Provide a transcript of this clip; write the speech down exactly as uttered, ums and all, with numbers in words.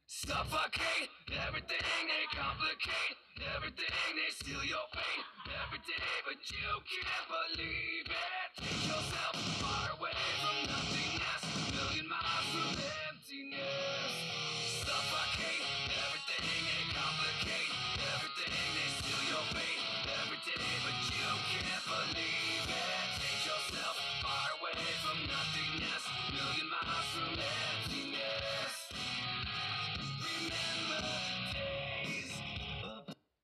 Suffocate everything, they complicate everything, they steal your fate every day, but you can't believe it. Take yourself far away from nothingness, a million miles from emptiness. Suffocate everything, they complicate everything, they steal your fate every day, but you can't believe it. Take yourself far away from nothingness, a million miles from emptiness.